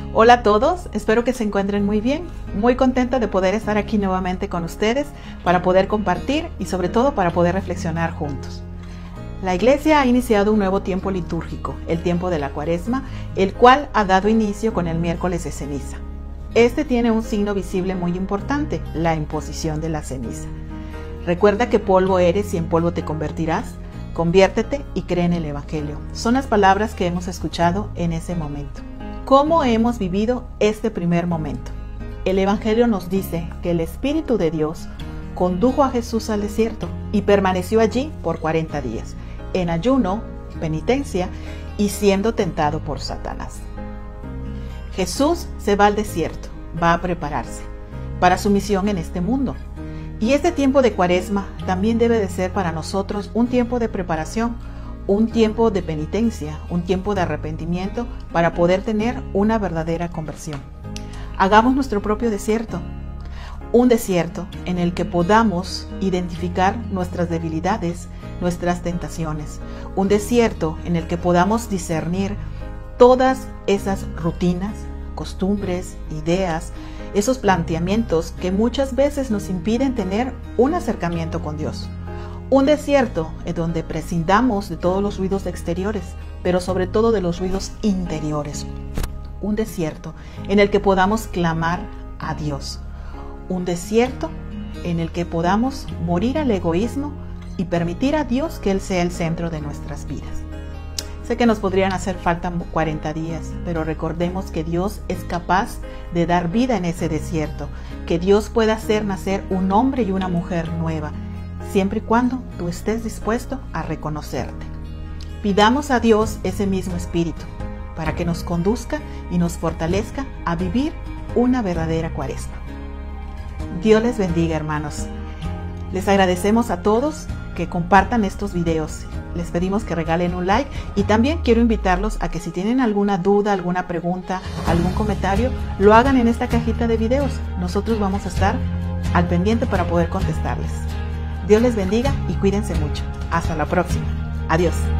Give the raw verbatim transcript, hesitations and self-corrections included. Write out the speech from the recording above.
Hola a todos, espero que se encuentren muy bien. Muy contenta de poder estar aquí nuevamente con ustedes para poder compartir y sobre todo para poder reflexionar juntos. La Iglesia ha iniciado un nuevo tiempo litúrgico, el tiempo de la Cuaresma, el cual ha dado inicio con el miércoles de ceniza. Este tiene un signo visible muy importante, la imposición de la ceniza. Recuerda que polvo eres y en polvo te convertirás. Conviértete y cree en el Evangelio. Son las palabras que hemos escuchado en ese momento. ¿Cómo hemos vivido este primer momento? El Evangelio nos dice que el Espíritu de Dios condujo a Jesús al desierto y permaneció allí por cuarenta días, en ayuno, penitencia y siendo tentado por Satanás. Jesús se va al desierto, va a prepararse para su misión en este mundo. Y este tiempo de Cuaresma también debe de ser para nosotros un tiempo de preparación, un tiempo de penitencia, un tiempo de arrepentimiento para poder tener una verdadera conversión. Hagamos nuestro propio desierto, un desierto en el que podamos identificar nuestras debilidades, nuestras tentaciones, un desierto en el que podamos discernir todas esas rutinas, costumbres, ideas, esos planteamientos que muchas veces nos impiden tener un acercamiento con Dios. Un desierto en donde prescindamos de todos los ruidos exteriores, pero sobre todo de los ruidos interiores. Un desierto en el que podamos clamar a Dios. Un desierto en el que podamos morir al egoísmo y permitir a Dios que Él sea el centro de nuestras vidas. Sé que nos podrían hacer falta cuarenta días, pero recordemos que Dios es capaz de dar vida en ese desierto, que Dios puede hacer nacer un hombre y una mujer nueva, siempre y cuando tú estés dispuesto a reconocerte. Pidamos a Dios ese mismo espíritu para que nos conduzca y nos fortalezca a vivir una verdadera Cuaresma. Dios les bendiga, hermanos. Les agradecemos a todos que compartan estos videos. Les pedimos que regalen un like y también quiero invitarlos a que si tienen alguna duda, alguna pregunta, algún comentario, lo hagan en esta cajita de videos. Nosotros vamos a estar al pendiente para poder contestarles. Dios les bendiga y cuídense mucho. Hasta la próxima. Adiós.